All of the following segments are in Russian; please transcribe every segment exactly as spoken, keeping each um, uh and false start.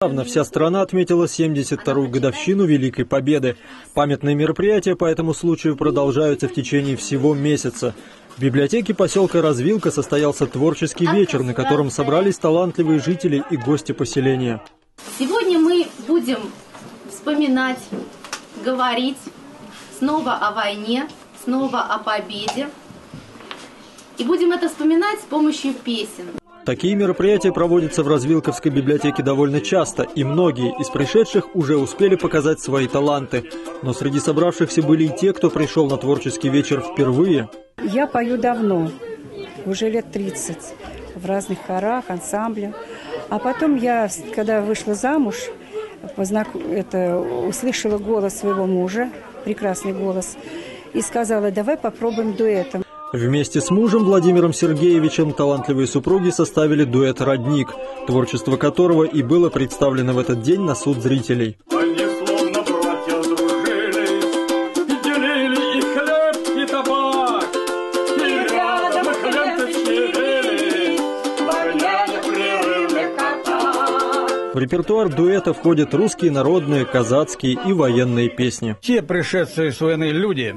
Вся страна отметила семьдесят вторую годовщину Великой Победы. Памятные мероприятия по этому случаю продолжаются в течение всего месяца. В библиотеке поселка Развилка состоялся творческий вечер, на котором собрались талантливые жители и гости поселения. Сегодня мы будем вспоминать, говорить снова о войне, снова о победе. И будем это вспоминать с помощью песен. Такие мероприятия проводятся в Развилковской библиотеке довольно часто, и многие из пришедших уже успели показать свои таланты. Но среди собравшихся были и те, кто пришел на творческий вечер впервые. Я пою давно, уже лет тридцать, в разных хорах, ансамблях. А потом я, когда вышла замуж, познак... это, услышала голос своего мужа, прекрасный голос, и сказала: давай попробуем дуэтом. Вместе с мужем Владимиром Сергеевичем талантливые супруги составили дуэт «Родник», творчество которого и было представлено в этот день на суд зрителей. Они словно братья дружили, и делили и хлеб, и табак, и рядом хлеб точнили, война непрерывных атак. В репертуар дуэта входят русские, народные, казацкие и военные песни. Те пришедшие с войны люди...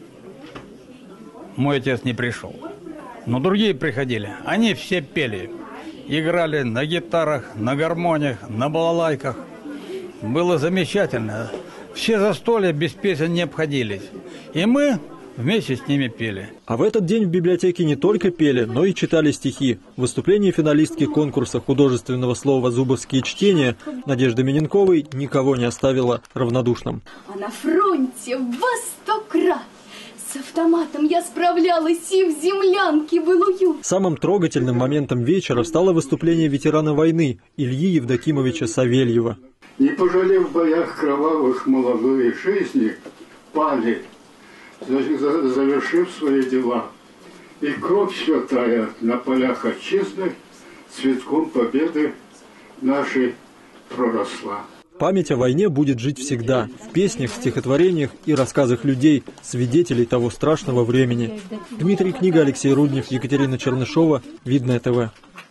Мой отец не пришел, но другие приходили. Они все пели, играли на гитарах, на гармониях, на балалайках. Было замечательно. Все застолья без песен не обходились. И мы вместе с ними пели. А в этот день в библиотеке не только пели, но и читали стихи. Выступление финалистки конкурса художественного слова «Зубовские чтения» Надежды Миненковой никого не оставило равнодушным. А на фронте во сто крат с автоматом я справлялась, и в землянке был уют. Самым трогательным моментом вечера стало выступление ветерана войны Ильи Евдокимовича Савельева. Не пожалев в боях кровавых молодые жизни, пали, завершив свои дела. И кровь святая на полях отчизны цветком победы нашей проросла. Память о войне будет жить всегда, в песнях, стихотворениях и рассказах людей, свидетелей того страшного времени. Дмитрий Книга, Алексей Руднев, Екатерина Чернышова, Видное ТВ.